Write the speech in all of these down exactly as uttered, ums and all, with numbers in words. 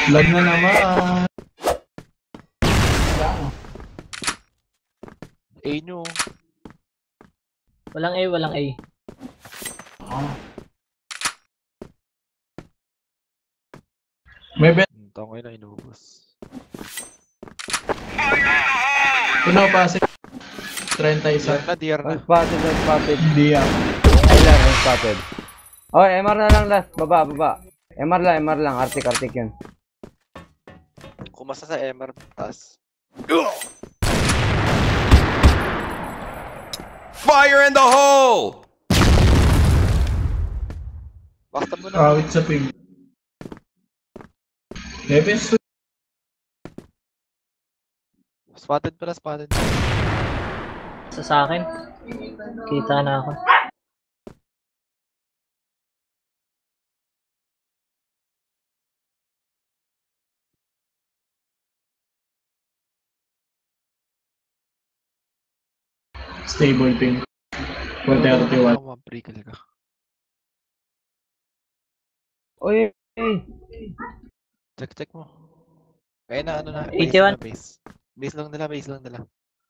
Lag na naman. A nyo. Walang A, walang A. Oh. May bet. Tangay na inubos. Puno pa si thirty-one. D R na, D R na. Unspotted, unspotted. Hindi ah. Ay lang, unspotted. Oh, M R na lang last. Baba, baba. M R lang, M R lang. Arctic, Arctic yun. Kumasa sa M R, taas. Fire in the hole! Backstab mo na. Awit sa ping. Level Spotted pala, spotted. Sa sa akin. Kita na ako. stable ping. one thirty-one. Maprikil ka. Uy, uy. Check, check mo. Kaya na, ano na, base eighty-one. na, base. Base lang nila, base lang nila.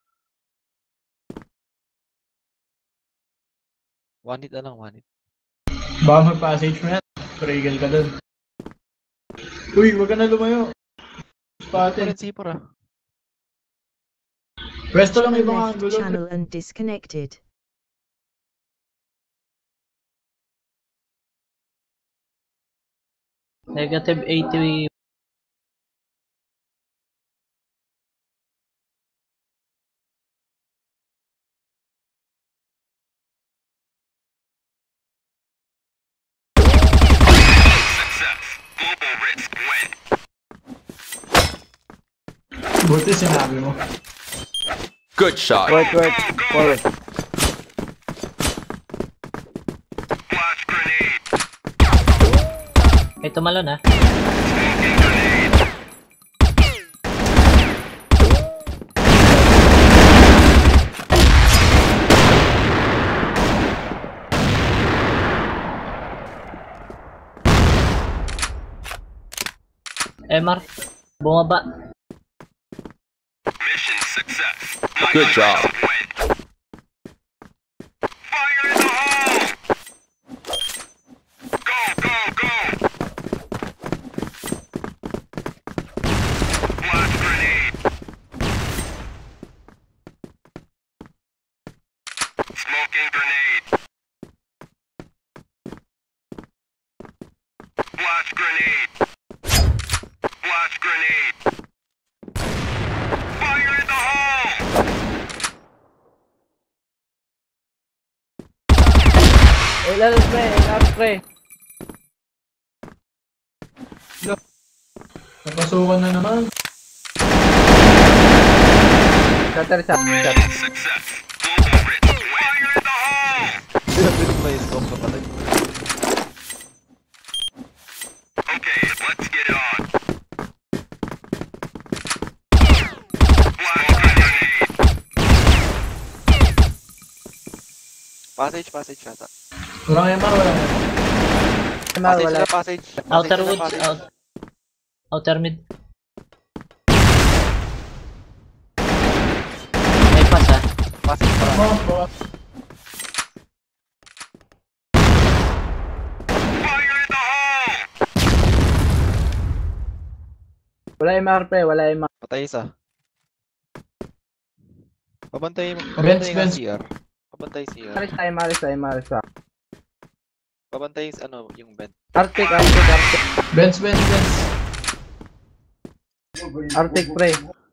One hit na lang, one hit. Baka mag-passage mo yan. Regal ka dun. Uy, wag ka na lumayo. Spotted. C four ah. Pwesto lang ibang Left angulo. channel and disconnected. Negative eighty. Buti sinabi mo. Good shot. Wait, wait. Forward. May tumalon ah. M R, bumaba. Good job. Smoking grenade. Flash grenade. Flash grenade. Fire in the hole! Eh, lalo spray, lalo spray. Napasukan na naman. Shutter shot, shot. Success. Global Ritz win. Fire in the hole! Pinag ba yung scope ka pala? Okay, let's get it on. Flash grenade. Passage, passage yata. Walang M R, walang M R. M R, Passage wala. na, passage. Outer Passage na, woods, passage. out. Outer mid. May pass ah. Passage pa. Baka, baka. Fire in the hole! Wala M R pre, wala M R. Patay isa. Pabantay mo. Bench, Pabantay nga bench. C R. Pabantay C R. Maris tayo, Maris tayo, Maris tayo. Pabantay yung ano, yung vent. Arctic, Arctic, Arctic. Bench, bench, bench. Arctic pre.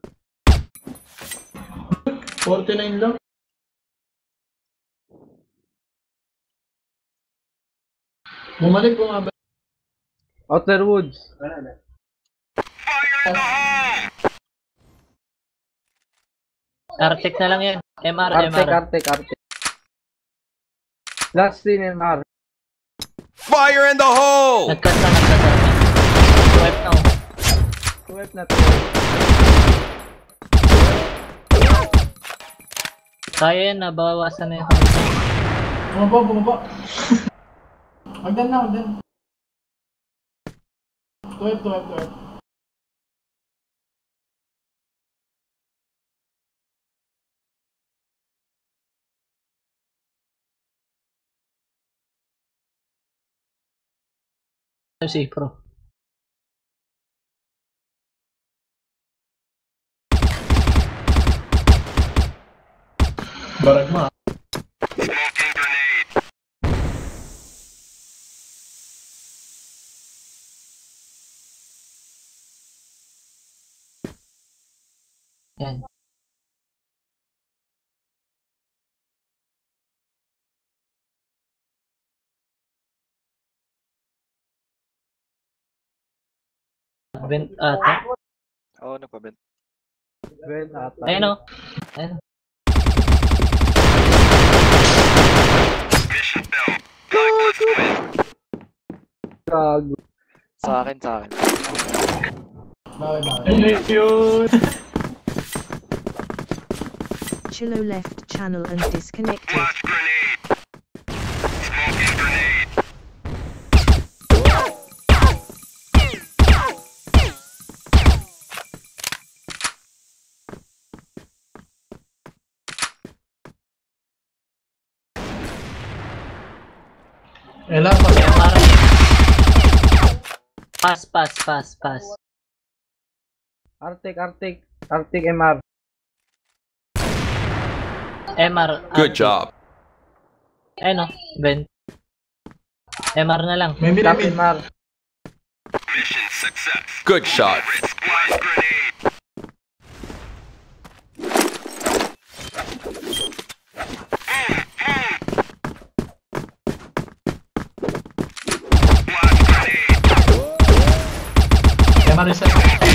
forty-nine lang. Bumalik, bumabalik. Outer woods. Fire in the hole! Arctic na lang yan. M R, M Arctic, R. Arctic, Arctic. Last scene M R. Fire in the hole! Nagkat na, nagkat na. Swipe na oh. Swipe na to. Kaya yan, nabawasan na yung Bumaba, bumaba. Hagdan na, hagdan. twelve, twelve, twelve. Si Pro. Barag mo ah. Smoking grenade. Yan. Vent ata. Oo, nagpabent. Well, ata. Ayun o. Ayun. Mission failed. Cyclist win. Gago. Sa akin, sa akin. Ano yun? Chilo left channel and disconnected. Flash grenade. Smoking grenade. Ela, pas. Kaya parang... Pass, pass, pass, pass. Arctic, Arctic. Arctic M R. M R. Good Arctic. job. Ayun o. Vent. M R na lang. May Stop minamid. M R. Mission success. Good shot. Red splash grenade. Flash grenade. M R isa.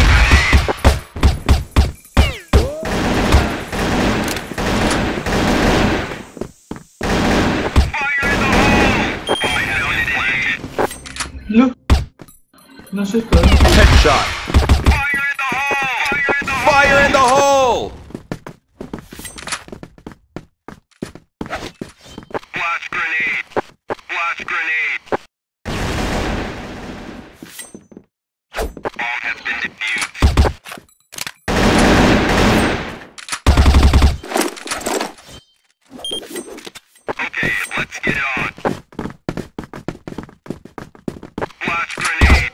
Fire in the hole. I have it planted. Look. Nashoot ko. Headshot. Fire in the hole. Fire in the hole. Flash grenade. Flash grenade. Bomb has been defused. Okay, let's get it on. Flash grenade.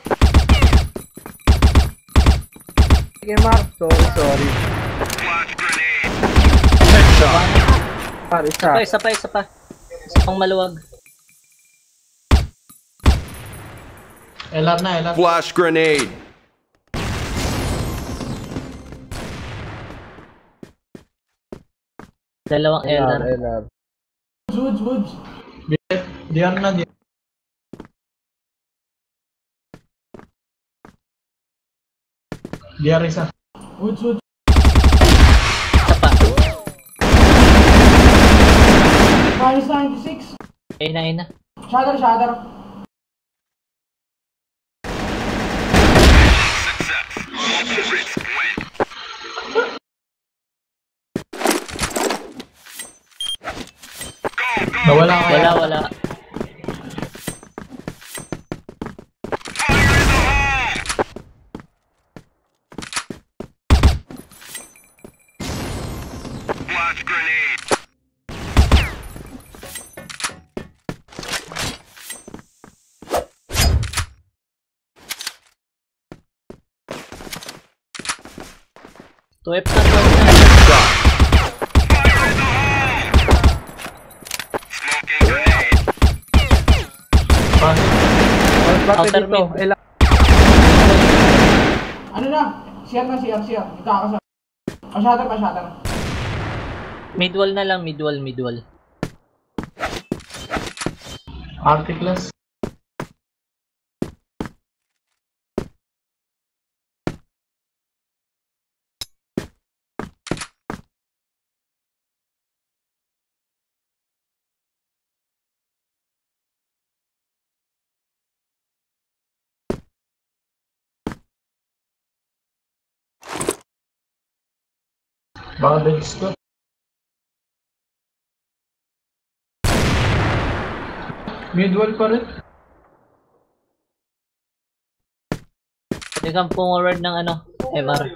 M R. Sorry, sorry. Flash grenade. Headshot. Par, isa. Pa, isa pa, isa pa. Isa pang maluwag. L R na, L R. Flash grenade. Dalawang L L R, R. L R. Woods, woods. D R na, D R. D R isa. Woods, woods. Isa pa. Minus ninety-six. Ayun na, ayun na. Shatter, shatter. Success. Multiple risk win. Go, go. Nawala ka. Wala, wala. Fire in the hole. Flash grenade. two F na, two F na. Shot. Fire in the hole. Smoking grenade. Pass. Mas bakit Outer dito? mid. L R. Ano na? Siyar na, siyar, siyar. Nagkakasa. Pa-shatter, pa-shatter. Midwall na lang, midwall, midwall. Arctic class. Baka bench ko. Midwall pa rin. Pwede kang forward ng ano, M R.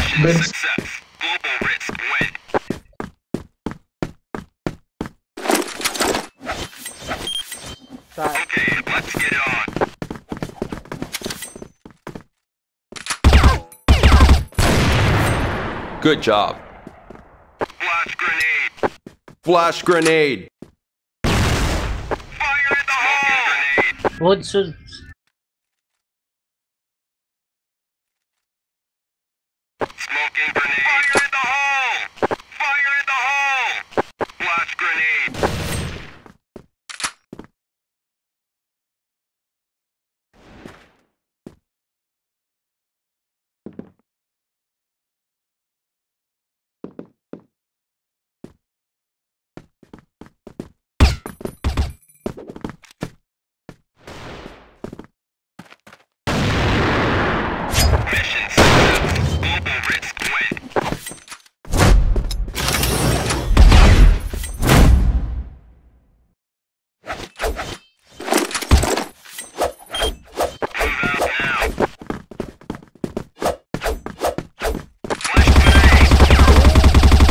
Benz. Success. Global risk win. Sa Okay, let's get it on. Good job. Flash grenade. Flash grenade. Fire in the hole. Grenade. Woods, woods. Smoking grenade. Fire in the hole. Fire in the hole. Flash grenade. Mission success. Global risk win. Move out now. Flash grenade.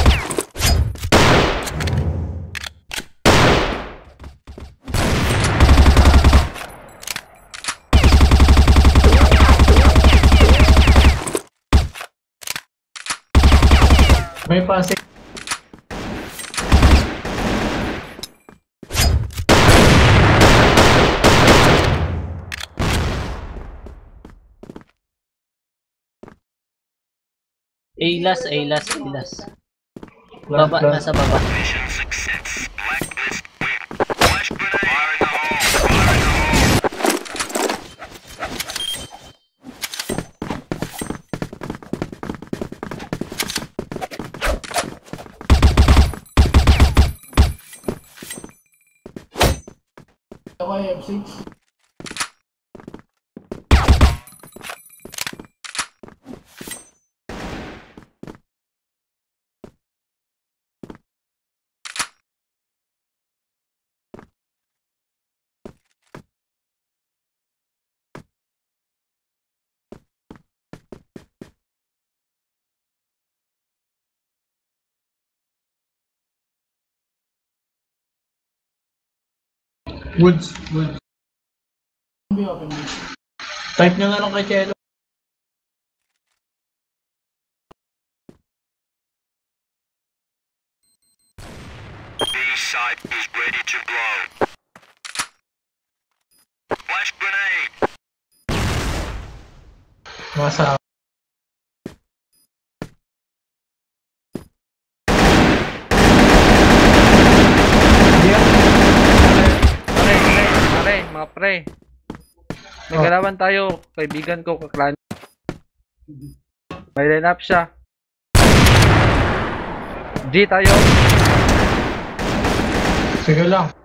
May passing. A-las, A-las, A-las. Baba, nasa baba. Mission success. Blacklist win. Flash grenade. Fire in the hole. Fire in the hole. Ako ay F six. Woods, woods. B, open B. Type nyo nga nung kay Chelo. B side is ready to blow. Flash grenade. Nasa Pre, pre, pre, mga pre. May kalaban tayo, kaibigan ko, kaklan. May line up siya. G tayo. Sige lang.